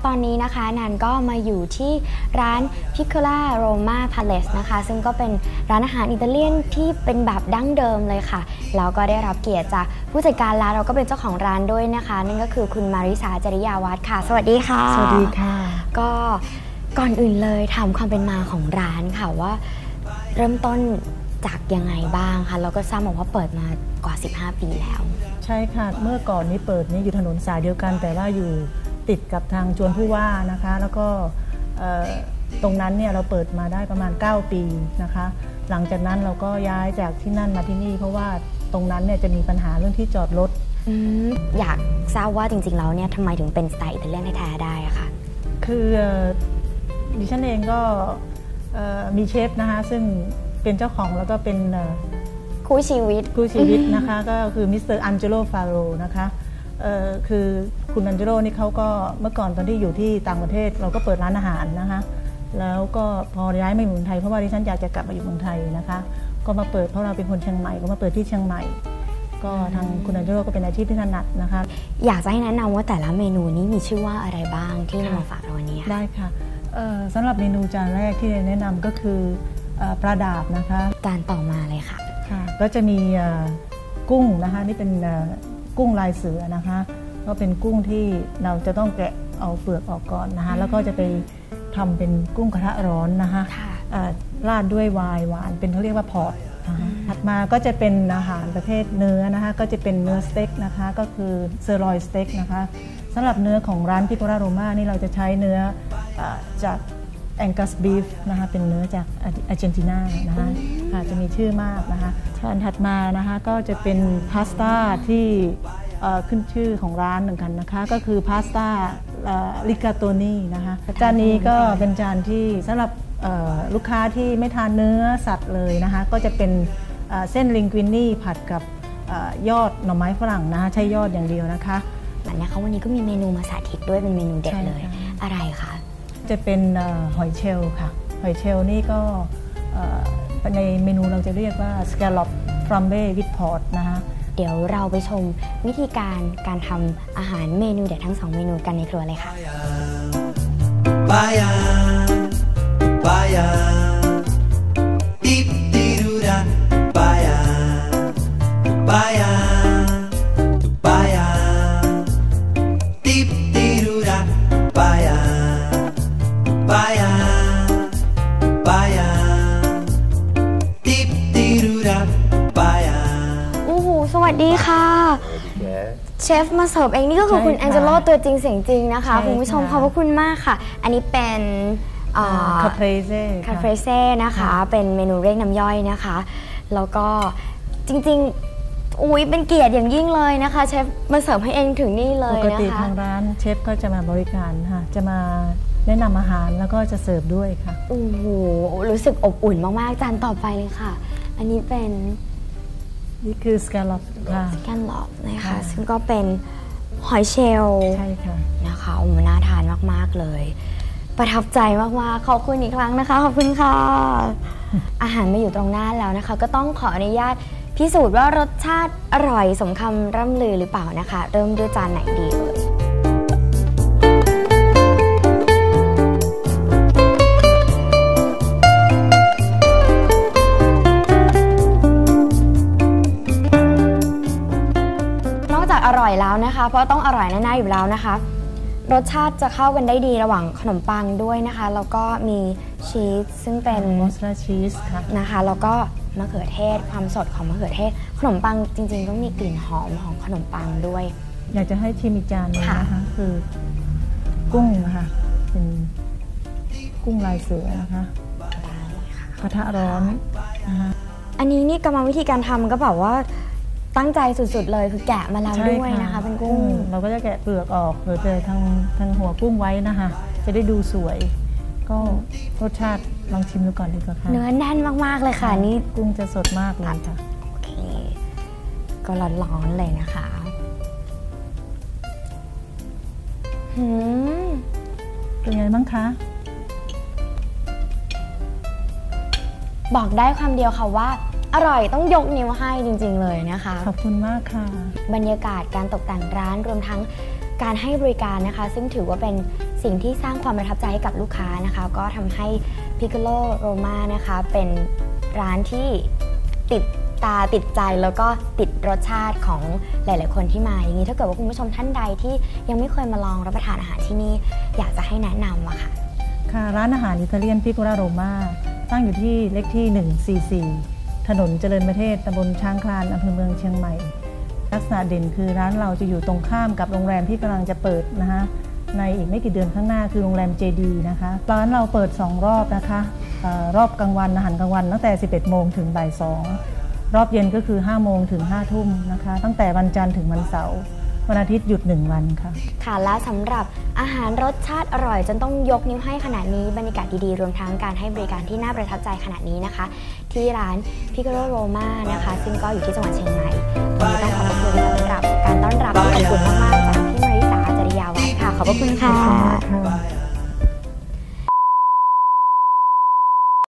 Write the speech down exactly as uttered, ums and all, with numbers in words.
ตอนนี้นะคะนันก็มาอยู่ที่ร้าน Piccola Roma Palace นะคะซึ่งก็เป็นร้านอาหารอิตาเลียนที่เป็นแบบดั้งเดิมเลยค่ะแล้วก็ได้รับเกียรติจากผู้จัดการร้านเราก็เป็นเจ้าของร้านด้วยนะคะนั่นก็คือคุณมาริสาจริยาวัฒน์ค่ะสวัสดีค่ะสวัสดีค่ะก็ก่อนอื่นเลยถามความเป็นมาของร้านค่ะว่าเริ่มต้นจากยังไงบ้างคะแล้วก็ทราบมาว่าเปิดมากว่าสิบห้าปีแล้วใช่ค่ะเมื่อก่อนนี้เปิดนี่อยู่ถนนสายเดียวกันแต่ว่าอยู่ติดกับทางจวนผู้ว่านะคะแล้วก็ตรงนั้นเนี่ยเราเปิดมาได้ประมาณเก้าปีนะคะหลังจากนั้นเราก็ย้ายจากที่นั่นมาที่นี่เพราะว่าตรงนั้นเนี่ยจะมีปัญหาเรื่องที่จอดรถอ, อยากทราบว่าจริงๆแล้วเนี่ยทำไมถึงเป็นสไตล์อิตาเลียนแท้ๆได้อะคะคือดิฉันเองก็มีเชฟนะคะซึ่งเป็นเจ้าของแล้วก็เป็นคู่ชีวิตคู่ชีวิตนะคะก็คือมิสเตอร์อันเจโลฟาโรนะคะคือคุณอันเจโลนี่เขาก็เมื่อก่อนตอนที่อยู่ที่ต่างประเทศเราก็เปิดร้านอาหารนะคะแล้วก็พอย้ายมาอยู่เมืองไทยเพราะว่าดิฉันอยากจะกลับมาอยู่เมืองไทยนะคะก็มาเปิดเพราะเราเป็นคนเชียงใหม่ก็มาเปิดที่เชียงใหม่ก็ทางคุณอันเจโลก็เป็นอาชีพที่ถนัดนะคะอยากจะให้แนะนำว่าแต่ละเมนูนี้มีชื่อว่าอะไรบ้างที่นำมาฝากเราวันนี้ได้ค่ะสำหรับเมนูจานแรกที่แนะนำก็คือปลาดาบนะคะจานต่อมาเลยค่ะค่ะก็จะมีกุ้งนะคะนี่เป็นกุ้งลายเสือนะคะก็เป็นกุ้งที่เราจะต้องแกะเอาเปลือกออกก่อนนะคะแล้วก็จะไปทำเป็นกุ้งกระทะร้อนนะคะราดด้วยไวน์หวานเป็นเขาเรียกว่าพอร์ตถัดมาก็จะเป็นอาหารประเภทเนื้อนะคะก็จะเป็นเนื้อสเต็กนะคะก็คือเซอร์ลอยสเต็กนะคะสำหรับเนื้อของร้านพิโกลาโรม่านี่เราจะใช้เนื้อจากแองกัสบีฟนะคะเป็นเนื้อจากอาร์เจนตินานะคะจะมีชื่อมากนะคะจานถัดมานะคะก็จะเป็นพาสต้าที่ขึ้นชื่อของร้านเหมือนกันนะคะก็คือพาสต้าลิกาโตนีนะคะจานนี้ก็เป็นจานที่สำหรับลูกค้าที่ไม่ทานเนื้อสัตว์เลยนะคะก็จะเป็นเส้นลิงกุินี่ผัดกับยอดหน่อไม้ฝรั่งนะคะใช้ยอดอย่างเดียวนะคะแบบนี้เขาวันนี้ก็มีเมนูมาสาธิตด้วยเป็นเมนูเด็ดเลยอะไรคะจะเป็นหอยเชลล์ค่ะหอยเชลล์นี่ก็ในเมนูเราจะเรียกว่า scallop flambe with pork นะคะเดี๋ยวเราไปชมวิธีการการทำอาหารเมนูเด็ดทั้งสองเมนูกันในครัวเลยค่ะปายาปายาติปติรูดาปายาปายาปายาติปติรูดาปายาปายาปายาติปติรูดาปายาโอ้โหสวัสดีค่ะเชฟมาเสิร์ฟเองนี่ก็คือคุณแองเจโลตัวจริงเสียงจริงนะคะคุณผู้ชมขอบพระคุณมากค่ะอันนี้เป็นคาเฟเซ่คาเฟเซ่นะคะเป็นเมนูเรียกน้ำย่อยนะคะแล้วก็จริงๆอุ้ยเป็นเกียรติอย่างยิ่งเลยนะคะเชฟมาเสิร์ฟให้เองถึงนี่เลยนะคะปกติทางร้านเชฟก็จะมาบริการค่ะจะมาแนะนำอาหารแล้วก็จะเสิร์ฟด้วยค่ะโอ้โหรู้สึกอบอุ่นมากๆจานต่อไปเลยค่ะอันนี้เป็นนี่คือสแกลล็อปค่ะสแกลล็อปนะคะซึ่งก็เป็นหอยเชลล์ใช่ค่ะนะคะโอ้น่าทานมากๆเลยประทับใจมากๆขอบคุณอีกครั้งนะคะขอบคุณค่ะ อาหารมาอยู่ตรงหน้าแล้วนะคะก็ต้องขออนุญาตพิสูจน์ว่ารสชาติอร่อยสมคำร่ำลือหรือเปล่านะคะเริ่มด้วยจานไหนดีเอ่ยอร่อยแล้วนะคะเพราะต้องอร่อยแน่ๆอยู่แล้วนะคะรสชาติจะเข้ากันได้ดีระหว่างขนมปังด้วยนะคะแล้วก็มีชีสซึ่งเป็นมอสซาเรลล่าชีสค่ะนะคะแล้วก็มะเขือเทศความสดของมะเขือเทศขนมปังจริงๆต้องมีกลิ่นหอมของขนมปังด้วยอยากจะให้ชิมอีกจานนึงนะคะคือกุ้งนะคะเป็นกุ้งลายเสือนะคะกระทะร้อนนะคะอันนี้นี่กรรมวิธีการทำก็แบบว่าตั้งใจสุดๆเลยคือแกะมาแล้วด้วยนะคะเป็นกุ้งเราก็จะแกะเปลือกออกหรือเจอทางทางหัวกุ้งไว้นะคะจะได้ดูสวยก็รสชาติลองชิมดูก่อนดีกว่าค่ะเนื้อแน่นมากๆเลยค่ะนี่กุ้งจะสดมากเลยค่ะโอเคก็ร้อนๆเลยนะคะหืมเป็นไงบ้างคะบอกได้คำเดียวค่ะว่าอร่อยต้องยกนิ้วให้จริงๆเลยนะคะขอบคุณมากค่ะบรรยากาศการตกแต่งร้านรวมทั้งการให้บริการนะคะซึ่งถือว่าเป็นสิ่งสิ่งที่สร้างความประทับใจให้กับลูกค้านะคะก็ทำให้ Piccolo Roma นะคะเป็นร้านที่ติดตาติดใจแล้วก็ติดรสชาติของหลายๆคนที่มาอย่างนี้ถ้าเกิดว่าคุณผู้ชมท่านใดที่ยังไม่เคยมาลองรับประทานอาหารที่นี่อยากจะให้แนะนำอะค่ะค่ะร้านอาหารอิตาเลียน Piccolo Roma ตั้งอยู่ที่เลขที่หนึ่งสี่สี่ถนนเจริญประเทศตำบลช้างคลานอำเภอเมืองเชียงใหม่ลักษณะเด่นคือร้านเราจะอยู่ตรงข้ามกับโรงแรมที่กำลังจะเปิดนะคะในอีกไม่กี่เดือนข้างหน้าคือโรงแรมเจดีนะคะร้านเราเปิดสองรอบนะคะออรอบกลางวันอาหารกลางวันตั้งแต่สิบเอ็ดโมงถึงบ่ายสองรอบเย็นก็คือห้าโมงถึงห้าทุ่มนะคะตั้งแต่วันจันทร์ถึงวันเสาร์วันอาทิตย์หยุดหนึ่งวันค่ะค่ะและสำหรับอาหารรสชาติอร่อยจนต้องยกนิ้วให้ขนาดนี้บรรยากาศดีๆรวมทั้งการให้บริการที่น่าประทับใจขนาดนี้นะคะที่ร้าน Piccolo Roma นะคะซึ่งก็อยู่ที่จังหวัดเชียงใหม่วันนี้ต้องขอบคุณสำหรับการต้อนรับที่อบอุ่นมากๆจากพี่มาริสาจริยาวัฒน์ค่ะขอบพระคุณค่ะ